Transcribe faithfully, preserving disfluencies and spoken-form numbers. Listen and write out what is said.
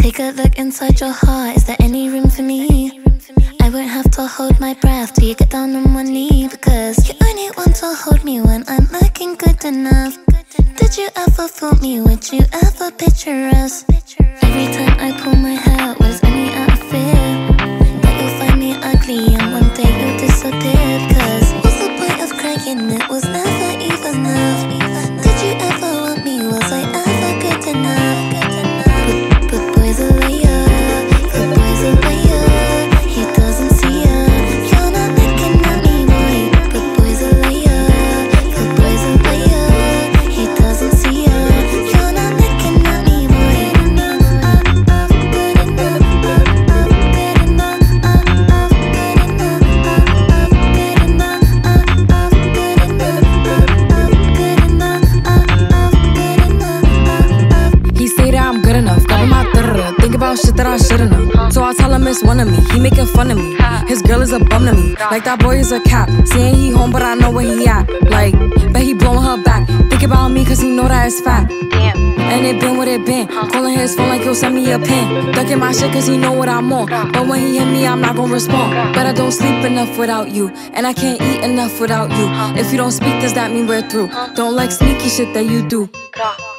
Take a look inside your heart, is there any room for me? I won't have to hold my breath till you get down on one knee, because you only want to hold me when I'm looking good enough. Did you ever fool me? Would you ever picture us? Every time I pull my hair, was only out of fear that you'll find me ugly and one day you'll disappear. Because what's the point of crying? It was never even enough. Did you ever want me? Was I ever good enough? But, but boys are liar, but boys are liar. He doesn't see ya. You're not looking at me, boy. But boys are liar, but boys are liar. He doesn't see ya. You're not looking at me, boy. Good enough, good enough, good enough, good enough, good enough, good enough. He say that I'm good enough, got my third. Think about shit that I shouldn't have. So I tell him it's one of me. He making fun of me. His girl is a bum to me. Like that boy is a cap. Saying he home, but I know where he at. Like, bet he blowing her back. Think about me, cause he know that it's fat. Damn. And it been what it been. Calling his phone like he'll send me a pin. Ducking my shit cause he know what I'm on. But when he hit me, I'm not gonna respond. But I don't sleep enough without you. And I can't eat enough without you. If you don't speak, does that mean we're through? Don't like sneaky shit that you do.